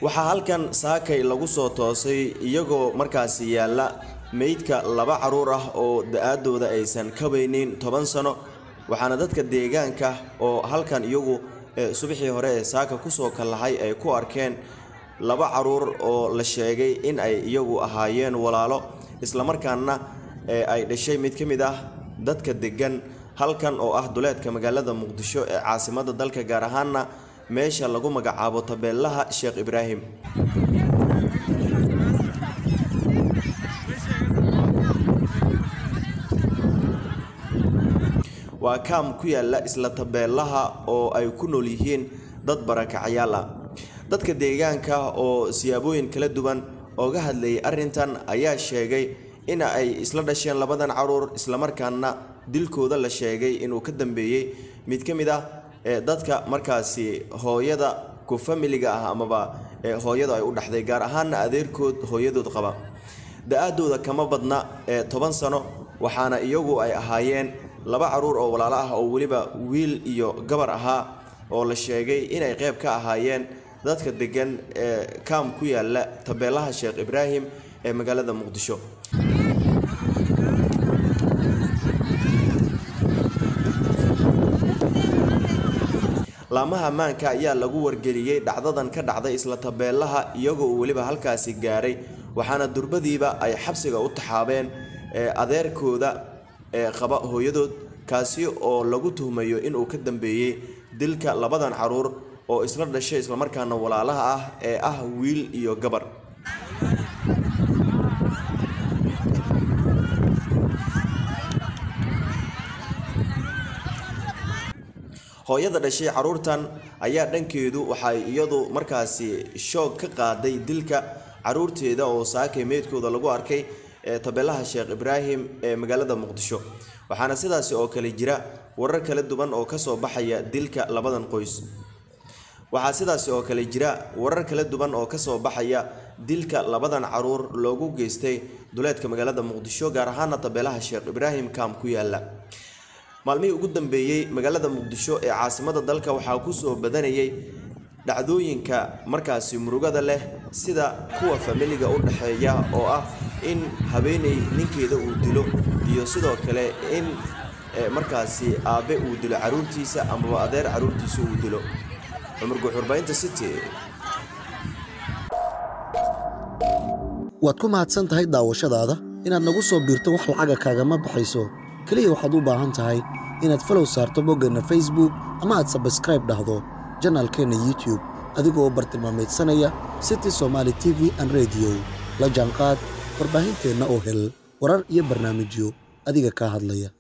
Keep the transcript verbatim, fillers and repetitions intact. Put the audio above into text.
waxaa halkan saakay lagu soo toosay iyagoo markaasi yaala meydka laba caruur ah oo da'adooda aysan ka weynin toban sano waxaana dadka deegaanka oo halkan iyagu subaxii hore ee saaka ku soo kalahay ay ku arkeen laba caruur oo la sheegay in ay iyagu ahaayeen walaalo isla markaana ay dhashay mid kamid ah dadka degan halkan oo ah duleedka magaalada Muqdisho ee caasimadda dalka gaar ahaanna meesha lagu magacaabo tabeelaha Sheekh Ibraahim waa kaam ku yaala isla tabeelaha oo ay ku nool yihiin dad barakacayaal ah dadka deegaanka oo siyaabooyin kala duwan oo ga hadlayay arintan ayaa sheegay in ay isla dhasheen labadan caruur isla markaana dilkooda la sheegay inuu ka dambeeyay mid kamid ah dadka markaasi hooyada ku familiga ah amaba hooyada ay u dhaxday gaar ahaan adeerkood hooyadood qaba da'adooda kama badna toban sano waxaana iyagu ay ahaayeen laba caruur oo walaalo ah oo waliba wiil iyo gabar ahaa oo la sheegay inay qayb ka ahaayeen dadka degan ee kaam ku yaala tabeelaha Sheekh Ibraahim ee magaalada Muqdisho laamaha maanka ayaa lagu wargeliyay dhacdadan ka dhacday isla tabeelaha iyagoo waliba halkaasi gaaray waxaana durbadiiba ay xabsiga u taxaabeen adeerkooda ee qaba hooyadood kaasi oo lagu tuhmayo in uu ka dambeeyay dilka labadan caruur oo isla dhashay isla markaana walaalaha ah ee ah wiil iyo gabar hooyada dhashay caruurtan ayaa dhankeedu waxay iyadu markaasi shoog ka qaaday dilka caruurteeda oo saakay meedkooda lagu arkay tabeelaha Sheekh Ibraahim ee magaalada Muqdisho waxaana sidaas oo kale jira warar kala duwan oo ka soo baxaya dilka labadan qoys waxaa sidaas oo kale jira warar kala duwan oo ka soo baxaya dilka labadan caruur loogu geystay duleedka magaalada Muqdisho gaar ahaan tabeelaha Sheekh Ibraahim kaam ku yaala maalmihii ugu dambeeyay magaalada Muqdisho ee caasimadda dalka waxaa ku soo badanayay dhacdooyinka markaasi murugada leh sida kuwa familiga u dhaxeeya oo ah in habeenay ninkeeda uu dilo iyo sidoo kale in markaasi aabe uu dilo caruurtiisa ama adeer caruurtiisa uu dilo Umar Guxurbaynta City waad ku mahadsan tahay daawashadaada inaad nagu soo biirto wax lacag kaaga ma baxayso kaliya waxaad u baahan tahay inaad follow saarto boggana Facebook ama aad subscribe dhahdo channelkeena YouTube adigoo bartilmaameedsanaya City Somali T V and Radio la jaanqaad warbaahinteena oo hel warar iyo barnaamijyo adiga ka hadlaya